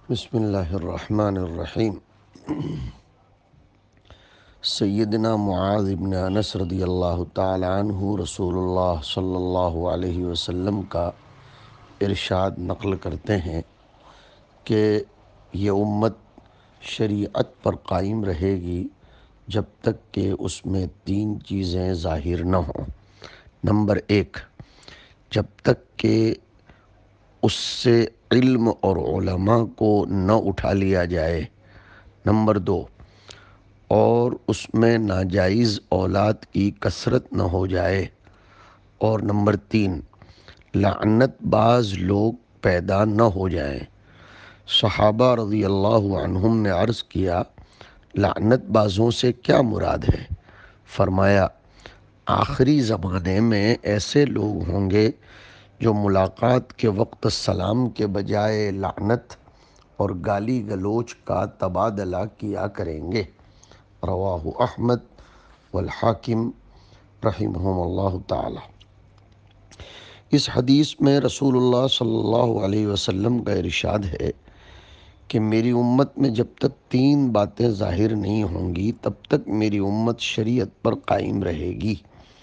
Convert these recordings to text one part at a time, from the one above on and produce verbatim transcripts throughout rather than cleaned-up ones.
بسم اللہ الرحمن الرحیم۔ سیدنا معاذ بن انس رضی اللہ تعالی عنہ رسول اللہ صلی اللہ علیہ وسلم کا ارشاد نقل کرتے ہیں کہ یہ امت شریعت پر قائم رہے گی جب تک کہ اس میں تین چیزیں ظاہر نہ ہوں۔ نمبر ایک، جب تک کہ اس سے علم اور علماء کو نہ اٹھا لیا جائے۔ نمبر دو، اور اس میں ناجائز اولاد کی کثرت نہ ہو جائے۔ اور نمبر تین، لعنت باز لوگ پیدا نہ ہو جائیں۔ صحابہ رضی اللہ عنہم نے عرض کیا، لعنت بازوں سے کیا مراد ہے؟ فرمایا، آخری زمانے میں ایسے لوگ ہوں گے جو ملاقات کے وقت سلام کے بجائے لعنت اور گالی گلوچ کا تبادلہ کیا کریں گے۔ رواہ احمد والحاکم رحمہم اللہ تعالی۔ اس حدیث میں رسول اللہ صلی اللہ علیہ وسلم کا ارشاد ہے کہ میری امت میں جب تک تین باتیں ظاہر نہیں ہوں گی تب تک میری امت شریعت پر قائم رہے گی۔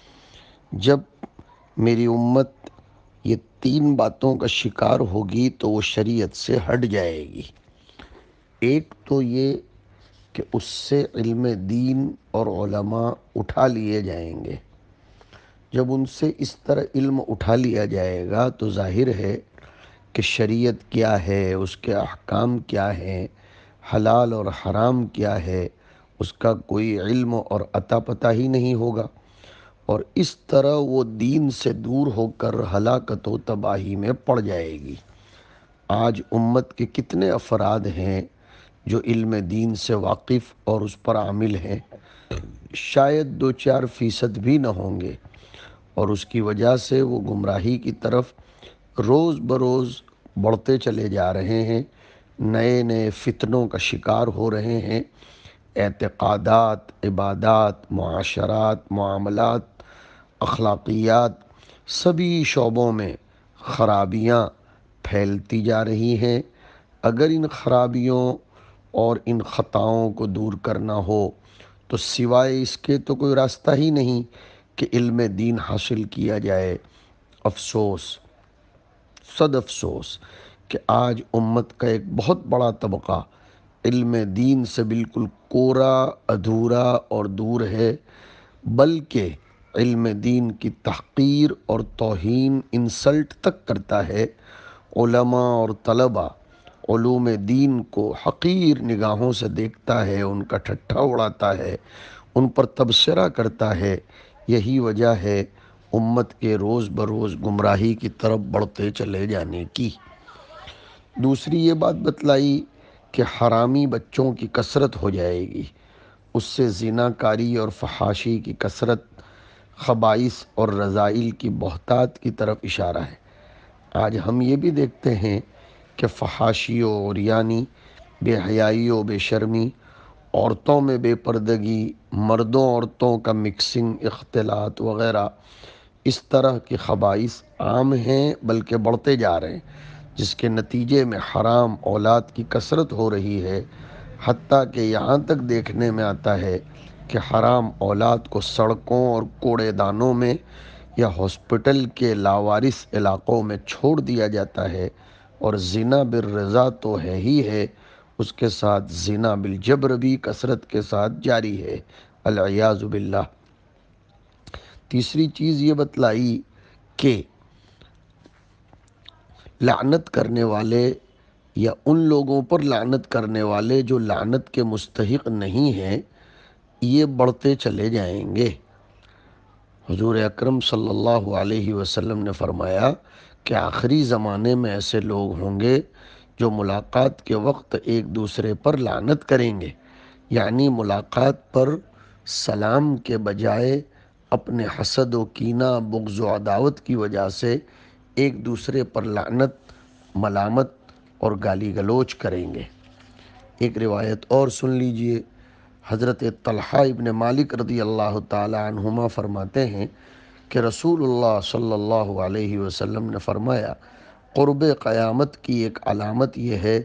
جب میری امت یہ تین باتوں کا شکار ہوگی تو وہ شریعت سے ہٹ جائے گی۔ ایک تو یہ کہ اس سے علم دین اور علماء اٹھا لیے جائیں گے۔ جب ان سے اس طرح علم اٹھا لیا جائے گا تو ظاہر ہے کہ شریعت کیا ہے، اس کے احکام کیا ہیں، حلال اور حرام کیا ہے، اس کا کوئی علم اور عطا پتہ ہی نہیں ہوگا، اور اس طرح وہ دین سے دور ہو کر ہلاکت و تباہی میں پڑ جائے گی۔ آج امت کے کتنے افراد ہیں جو علم دین سے واقف اور اس پر عامل ہیں؟ شاید دو چار فیصد بھی نہ ہوں گے، اور اس کی وجہ سے وہ گمراہی کی طرف روز بروز بڑھتے چلے جا رہے ہیں، نئے نئے فتنوں کا شکار ہو رہے ہیں، اعتقادات، عبادات، معاشرات، معاملات، اخلاقیات، سبھی شعبوں میں خرابیاں پھیلتی جا رہی ہیں۔ اگر ان خرابیوں اور ان خطاؤں کو دور کرنا ہو تو سوائے اس کے تو کوئی راستہ ہی نہیں کہ علم دین حاصل کیا جائے۔ افسوس، صد افسوس کہ آج امت کا ایک بہت بڑا طبقہ علم دین سے بالکل کورا، ادھورا اور دور ہے، بلکہ علم دین کی تحقیر اور توہین، انسلٹ تک کرتا ہے۔ علماء اور طلباء علوم دین کو حقیر نگاہوں سے دیکھتا ہے، ان کا ٹھٹھا اڑاتا ہے، ان پر تبصرہ کرتا ہے۔ یہی وجہ ہے امت کے روز بروز گمراہی کی طرف بڑھتے چلے جانے کی۔ دوسری یہ بات بتلائی کہ حرامی بچوں کی کثرت ہو جائے گی، اس سے زناکاری اور فحاشی کی کثرت، خبائث اور رذائل کی بہتات کی طرف اشارہ ہے۔ آج ہم یہ بھی دیکھتے ہیں کہ فحاشی و عریانی، بے حیائی و بے شرمی، عورتوں میں بے پردگی، مردوں عورتوں کا مکسنگ، اختلاط وغیرہ، اس طرح کی خبائث عام ہیں بلکہ بڑھتے جا رہے ہیں، جس کے نتیجے میں حرام اولاد کی کثرت ہو رہی ہے۔ حتیٰ کہ یہاں تک دیکھنے میں آتا ہے کہ حرام اولاد کو سڑکوں اور کوڑے دانوں میں یا ہاسپٹل کے لاوارث علاقوں میں چھوڑ دیا جاتا ہے، اور زنا بالرضا تو ہے ہی ہے، اس کے ساتھ زنا بالجبر بھی کثرت کے ساتھ جاری ہے، العیاذ باللہ۔ تیسری چیز یہ بتلائی کہ لعنت کرنے والے یا ان لوگوں پر لعنت کرنے والے جو لعنت کے مستحق نہیں ہیں، یہ بڑھتے چلے جائیں گے۔ حضور اکرم صلی اللہ علیہ وسلم نے فرمایا کہ آخری زمانے میں ایسے لوگ ہوں گے جو ملاقات کے وقت ایک دوسرے پر لعنت کریں گے، یعنی ملاقات پر سلام کے بجائے اپنے حسد و کینہ، بغض و عداوت کی وجہ سے ایک دوسرے پر لعنت، ملامت اور گالی گلوچ کریں گے۔ ایک روایت اور سن لیجئے۔ حضرت طلحہ ابن مالک رضی اللہ تعالی عنہما فرماتے ہیں کہ رسول اللہ صلی اللہ علیہ وسلم نے فرمایا، قرب قیامت کی ایک علامت یہ ہے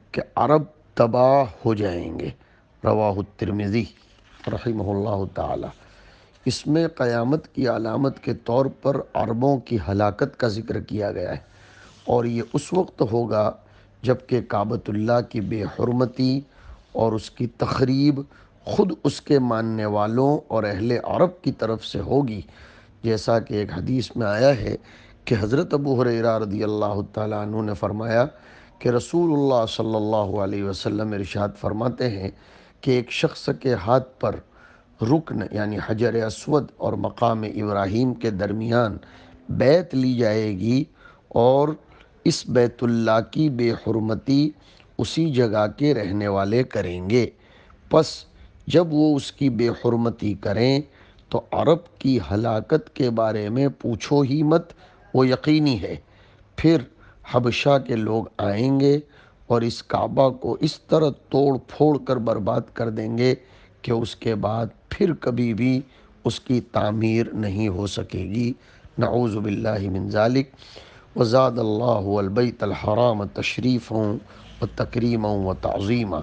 کہ عرب تباہ ہو جائیں گے۔ رواہ الترمذی رحمہ اللہ تعالی۔ اس میں قیامت کی علامت کے طور پر عربوں کی ہلاکت کا ذکر کیا گیا ہے، اور یہ اس وقت ہوگا جب کہ کعبۃ اللہ کی بے حرمتی اور اس کی تخریب خود اس کے ماننے والوں اور اہل عرب کی طرف سے ہوگی، جیسا کہ ایک حدیث میں آیا ہے کہ حضرت ابو ہریرہ رضی اللہ تعالیٰ عنہ نے فرمایا کہ رسول اللہ صلی اللہ علیہ وسلم ارشاد فرماتے ہیں کہ ایک شخص کے ہاتھ پر رکن یعنی حجر اسود اور مقام ابراہیم کے درمیان بیعت لی جائے گی، اور اس بیت اللہ کی بے حرمتی اسی جگہ کے رہنے والے کریں گے۔ پس جب وہ اس کی بے حرمتی کریں تو عرب کی ہلاکت کے بارے میں پوچھو ہی مت، وہ یقینی ہے۔ پھر حبشہ کے لوگ آئیں گے اور اس کعبہ کو اس طرح توڑ پھوڑ کر برباد کر دیں گے کہ اس کے بعد پھر کبھی بھی اس کی تعمیر نہیں ہو سکے گی۔ نعوذ باللہ من ذالک۔ وزاد اللہ البیت الحرام تشریفا و تکریما و تعظیما۔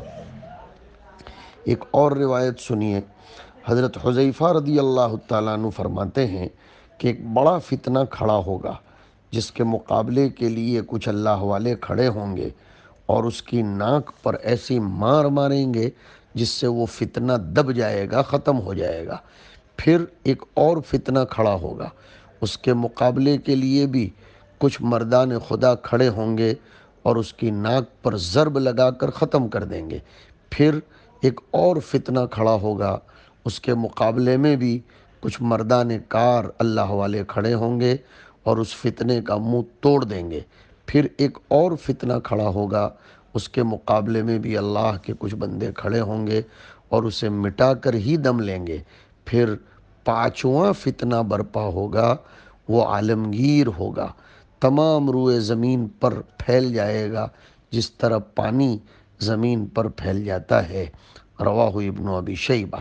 ایک اور روایت سنیے، حضرت حذیفہ رضی اللہ تعالیٰ عنہ فرماتے ہیں کہ ایک بڑا فتنہ کھڑا ہوگا جس کے مقابلے کے لیے کچھ اللہ والے کھڑے ہوں گے اور اس کی ناک پر ایسی مار ماریں گے جس سے وہ فتنہ دب جائے گا، ختم ہو جائے گا۔ پھر ایک اور فتنہ کھڑا ہوگا، اس کے مقابلے کے لیے بھی کچھ مردان خدا کھڑے ہوں گے اور اس کی ناک پر ضرب لگا کر ختم کر دیں گے۔ پھر ایک اور فتنہ کھڑا ہوگا، اس کے مقابلے میں بھی کچھ مردان کار اللہ والے کھڑے ہوں گے اور اس فتنے کا منہ توڑ دیں گے۔ پھر ایک اور فتنہ کھڑا ہوگا، اس کے مقابلے میں بھی اللہ کے کچھ بندے کھڑے ہوں گے اور اسے مٹا کر ہی دم لیں گے۔ پھر پانچواں فتنہ برپا ہوگا، وہ عالمگیر ہوگا، تمام روئے زمین پر پھیل جائے گا جس طرح پانی زمین پر پھیل جاتا ہے۔ رواہ ابن ابی شیبہ۔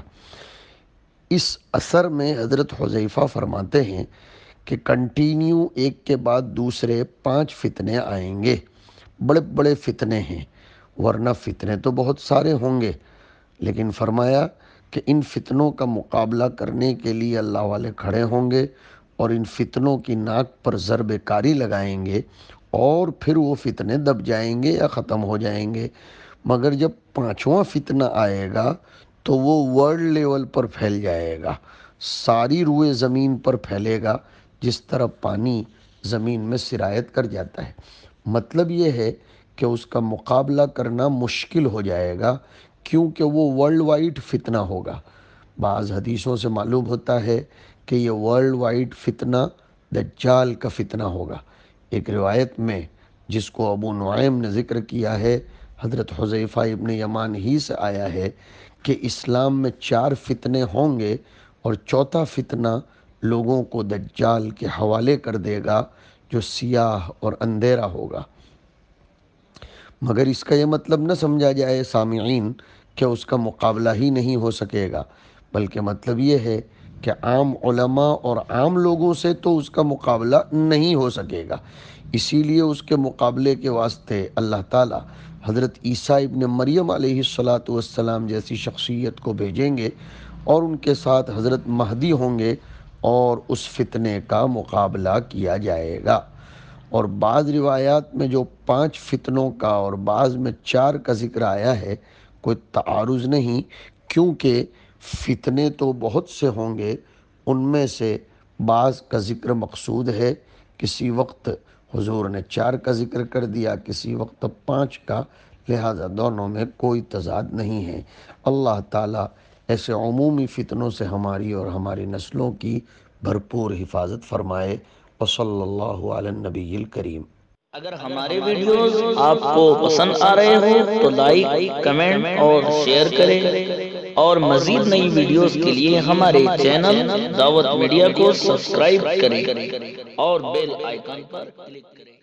اس اثر میں حضرت حذیفہ فرماتے ہیں کہ کنٹینیو ایک کے بعد دوسرے پانچ فتنے آئیں گے، بڑے بڑے فتنے ہیں، ورنہ فتنے تو بہت سارے ہوں گے، لیکن فرمایا کہ ان فتنوں کا مقابلہ کرنے کے لیے اللہ والے کھڑے ہوں گے اور ان فتنوں کی ناک پر ضرب کاری لگائیں گے، اور پھر وہ فتنے دب جائیں گے یا ختم ہو جائیں گے۔ مگر جب پانچواں فتنہ آئے گا تو وہ ورلڈ لیول پر پھیل جائے گا، ساری روئے زمین پر پھیلے گا جس طرح پانی زمین میں سرایت کر جاتا ہے۔ مطلب یہ ہے کہ اس کا مقابلہ کرنا مشکل ہو جائے گا، کیونکہ وہ ورلڈ وائڈ فتنہ ہوگا۔ بعض حدیثوں سے معلوم ہوتا ہے کہ یہ ورلڈ وائڈ فتنہ دجال کا فتنہ ہوگا۔ ایک روایت میں جس کو ابو نعیم نے ذکر کیا ہے، حضرت حذیفہ ابن یمان ہی سے آیا ہے کہ اسلام میں چار فتنے ہوں گے اور چوتھا فتنہ لوگوں کو دجال کے حوالے کر دے گا جو سیاہ اور اندھیرا ہوگا۔ مگر اس کا یہ مطلب نہ سمجھا جائے سامعین کہ اس کا مقابلہ ہی نہیں ہو سکے گا، بلکہ مطلب یہ ہے کہ عام علماء اور عام لوگوں سے تو اس کا مقابلہ نہیں ہو سکے گا۔ اسی لیے اس کے مقابلے کے واسطے اللہ تعالیٰ حضرت عیسیٰ ابن مریم علیہ الصلاۃ والسلام جیسی شخصیت کو بھیجیں گے اور ان کے ساتھ حضرت مہدی ہوں گے اور اس فتنے کا مقابلہ کیا جائے گا۔ اور بعض روایات میں جو پانچ فتنوں کا اور بعض میں چار کا ذکر آیا ہے، کوئی تعارض نہیں، کیونکہ فتنے تو بہت سے ہوں گے، ان میں سے بعض کا ذکر مقصود ہے، کسی وقت حضور نے چار کا ذکر کر دیا، کسی وقت پانچ کا، لہذا دونوں میں کوئی تضاد نہیں ہے۔ اللہ تعالیٰ ایسے عمومی فتنوں سے ہماری اور ہماری نسلوں کی بھرپور حفاظت فرمائے۔ وصلی اللہ علی النبی الکریم۔ اگر ہمارے ویڈیوز آپ کو پسند آ رہے ہوں تو لائک، کمنٹ اور شیئر کریں، اور مزید نئی ویڈیوز کے لیے ہمارے چینل دعوت میڈیا کو سبسکرائب کریں اور بیل آئیکن پر کلک کریں۔